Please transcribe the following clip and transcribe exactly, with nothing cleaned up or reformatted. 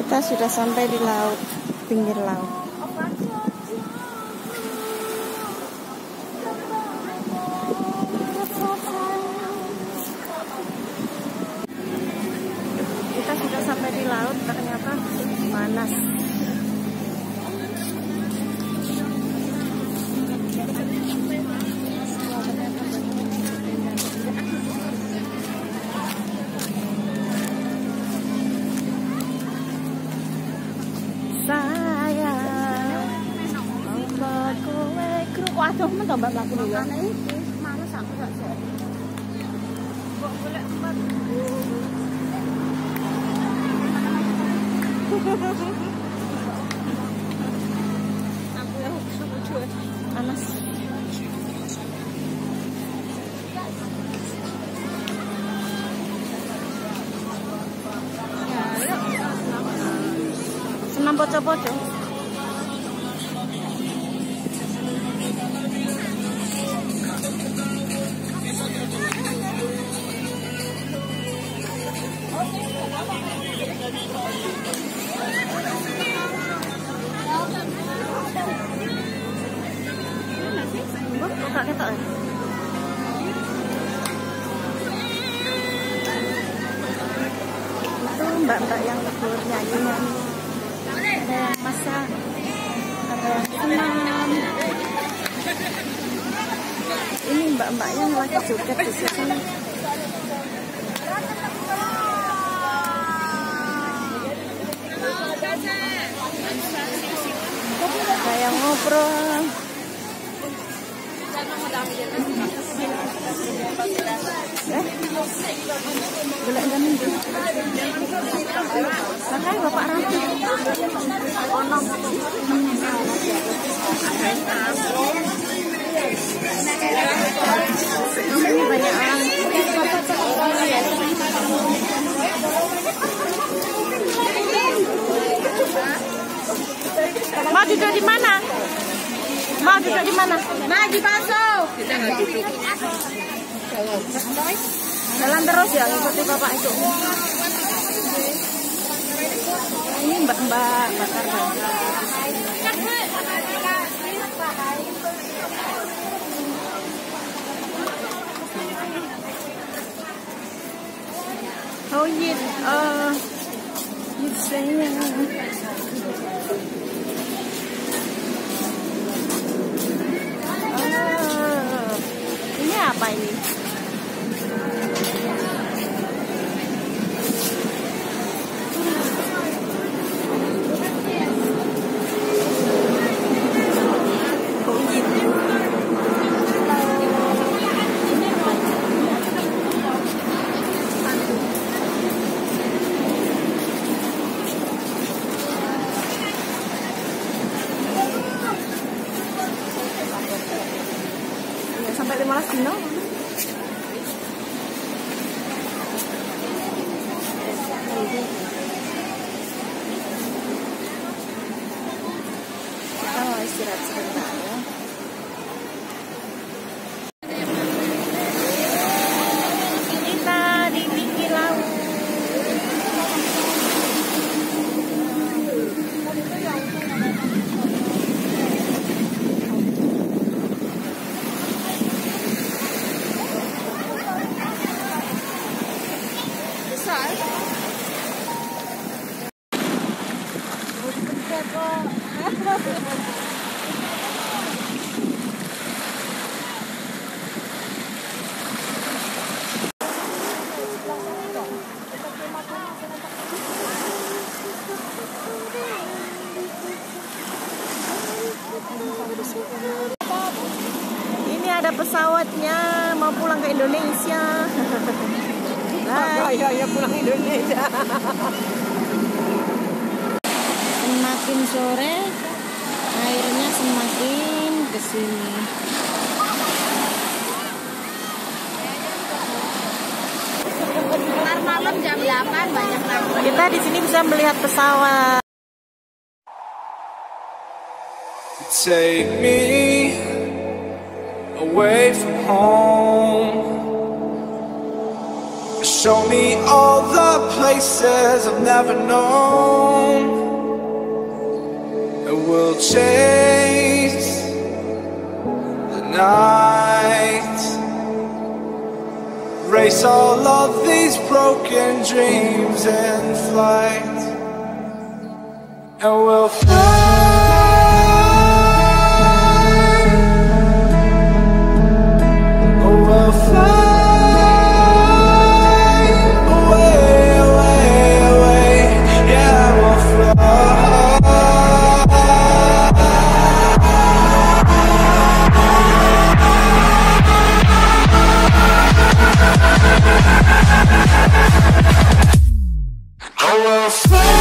Kita sudah sampai di laut, pinggir laut. Kita sudah sampai di laut, ternyata panas. Waduh, men tambah laku lho. Males aku gak sih. Kok golek tempat. Aku ya suku panas. Senam poco-poco. Itu mbak-mbak yang libur nyanyi-nyanyi, ada yang masak, ada yang senam. Ini mbak-mbak yang lagi joget di sini. Ada yang ngobrol. Eh, boleh enggak nih? Makanya Bapak Ratu. Onong. Ini banyak orang. Mau duduk di mana? Mau duduk di mana? Mau di Paso. Kita nggak duduk. Jalan terus ya, ikuti bapak itu. Ini mbak-mbak bakar bakar. Oh iya, uh, misalnya. Apa ini? Sampai lima belas dino. Kita mau istirahat sebentar ya. Kita di pinggir laut. Ini ada pesawatnya mau pulang ke Indonesia. Hai, ya, ya pulang Indonesia. Semakin sore airnya semakin ke sini. Ntar malam jam delapan banyak lagi. Kita di sini bisa melihat pesawat. Take me away from home. Show me all the places I've never known, and we'll chase the night, race all of these broken dreams in flight, and we'll fly. Oh, we'll fly. I will fly.